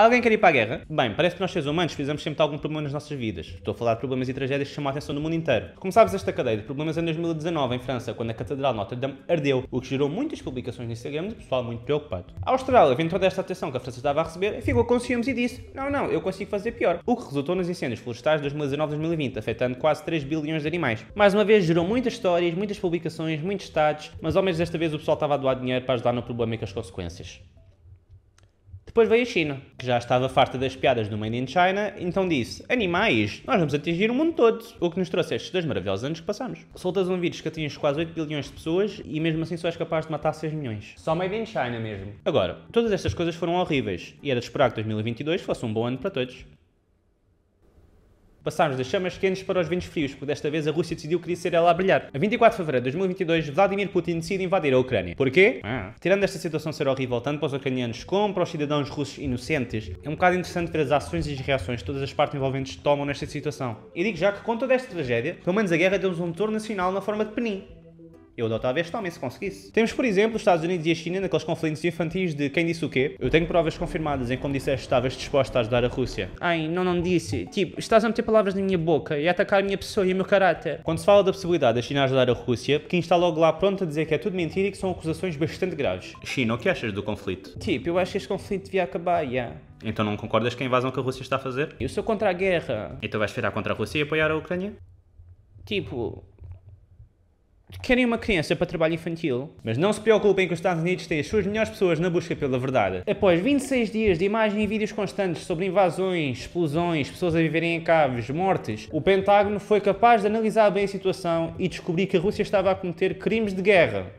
Alguém quer ir para a guerra? Bem, parece que nós seres humanos precisamos sempre de algum problema nas nossas vidas. Estou a falar de problemas e tragédias que chamam a atenção do mundo inteiro. Começámos esta cadeia de problemas em 2019 em França, quando a Catedral de Notre-Dame ardeu, o que gerou muitas publicações no Instagram do pessoal muito preocupado. A Austrália, vendo toda esta atenção que a França estava a receber, ficou com ciúmes e disse: não, eu consigo fazer pior. O que resultou nos incêndios florestais de 2019-2020, afetando quase 3 bilhões de animais. Mais uma vez, gerou muitas histórias, muitas publicações, muitos estados, mas ao menos desta vez o pessoal estava a doar dinheiro para ajudar no problema e com as consequências. Depois veio a China, que já estava farta das piadas do Made in China, então disse: animais, nós vamos atingir o mundo todo. O que nos trouxe estes 2 maravilhosos anos que passamos. Soltas um vírus que atinge quase 8 bilhões de pessoas e mesmo assim só és capaz de matar 6 milhões. Só Made in China mesmo. Agora, todas estas coisas foram horríveis e era de esperar que 2022 fosse um bom ano para todos. Passámos das chamas quentes para os ventos frios, porque desta vez a Rússia decidiu que queria ser ela a brilhar. A 24 de fevereiro de 2022, Vladimir Putin decide invadir a Ucrânia. Porquê? Tirando esta situação ser horrível tanto para os ucranianos como para os cidadãos russos inocentes, é um bocado interessante ver as ações e as reações que todas as partes envolventes tomam nesta situação. E digo já que com toda esta tragédia, pelo menos a guerra deu-nos um retorno nacional na forma de penim. Eu adotava este homem se conseguisse. Temos, por exemplo, os Estados Unidos e a China naqueles conflitos infantis de quem disse o quê. Eu tenho provas confirmadas em como disseste que estavas disposta a ajudar a Rússia. Ai, não disse. Tipo, estás a meter palavras na minha boca e a atacar a minha pessoa e o meu caráter. Quando se fala da possibilidade da China ajudar a Rússia, Pequim está logo lá pronto a dizer que é tudo mentira e que são acusações bastante graves. China, o que achas do conflito? Tipo, eu acho que este conflito devia acabar, Então não concordas com a invasão que a Rússia está a fazer? Eu sou contra a guerra. Então vais virar contra a Rússia e apoiar a Ucrânia? Tipo... Querem uma criança para trabalho infantil? Mas não se preocupem que os Estados Unidos têm as suas melhores pessoas na busca pela verdade. Após 26 dias de imagens e vídeos constantes sobre invasões, explosões, pessoas a viverem em caves, mortes, o Pentágono foi capaz de analisar bem a situação e descobrir que a Rússia estava a cometer crimes de guerra.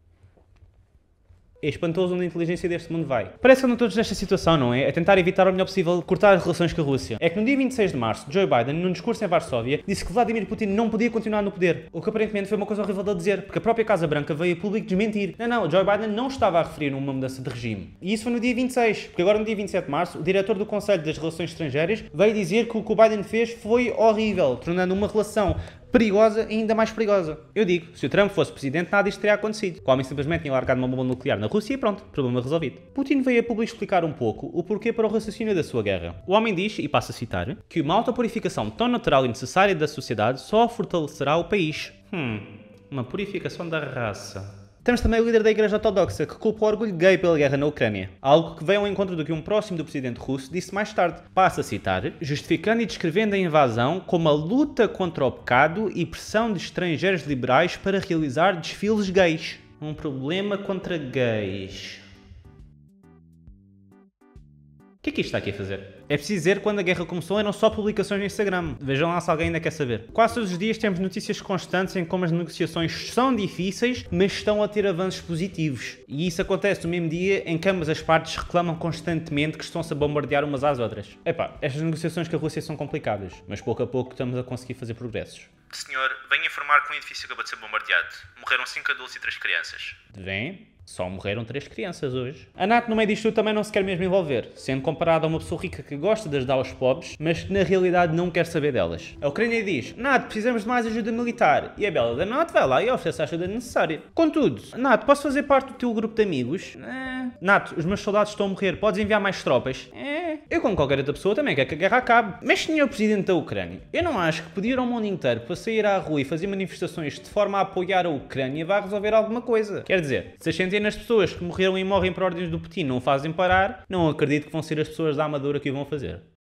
É espantoso onde a inteligência deste mundo vai. Parece que andam todos nesta situação, não é? A tentar evitar o melhor possível cortar as relações com a Rússia. É que no dia 26 de março, Joe Biden, num discurso em Varsóvia, disse que Vladimir Putin não podia continuar no poder. O que aparentemente foi uma coisa horrível de dizer, porque a própria Casa Branca veio a público desmentir. Não, Joe Biden não estava a referir uma mudança de regime. E isso foi no dia 26, porque agora no dia 27 de março, o diretor do Conselho das Relações Estrangeiras veio dizer que o que o Biden fez foi horrível, tornando uma relação perigosa e ainda mais perigosa. Eu digo, se o Trump fosse presidente, nada disto teria acontecido. O homem simplesmente tinha largado uma bomba nuclear na Rússia e pronto, problema resolvido. Putin veio a público explicar um pouco o porquê para o raciocínio da sua guerra. O homem diz, e passo a citar, que uma autopurificação tão natural e necessária da sociedade só fortalecerá o país. Uma purificação da raça. Temos também o líder da Igreja Ortodoxa, que culpa o orgulho gay pela guerra na Ucrânia. Algo que veio ao encontro do que um próximo do presidente russo disse mais tarde. Passa a citar, justificando e descrevendo a invasão como a luta contra o pecado e pressão de estrangeiros liberais para realizar desfiles gays. Um problema contra gays. O que é que isto está aqui a fazer? É preciso dizer que quando a guerra começou eram só publicações no Instagram. Vejam lá se alguém ainda quer saber. Quase todos os dias temos notícias constantes em como as negociações são difíceis, mas estão a ter avanços positivos. E isso acontece no mesmo dia em que ambas as partes reclamam constantemente que estão-se a bombardear umas às outras. Estas negociações com a Rússia são complicadas, mas pouco a pouco estamos a conseguir fazer progressos. Senhor, venho informar que um edifício acabou de ser bombardeado. Morreram 5 adultos e 3 crianças. Vem? Só morreram 3 crianças hoje. A NATO no meio disto tudo também não se quer mesmo envolver, sendo comparada a uma pessoa rica que gosta de ajudar os pobres, mas que na realidade não quer saber delas. A Ucrânia diz: NATO, precisamos de mais ajuda militar. E a bela da NATO vai lá e oferece a ajuda necessária. Contudo, NATO, posso fazer parte do teu grupo de amigos? NATO, os meus soldados estão a morrer, podes enviar mais tropas? Eu, como qualquer outra pessoa, também quero que a guerra acabe. Mas, senhor presidente da Ucrânia, eu não acho que pedir ao mundo inteiro para sair à rua e fazer manifestações de forma a apoiar a Ucrânia vai resolver alguma coisa. Quer dizer, se as centenas de pessoas que morreram e morrem por ordens do Putin não o fazem parar, não acredito que vão ser as pessoas da Amadora que o vão fazer.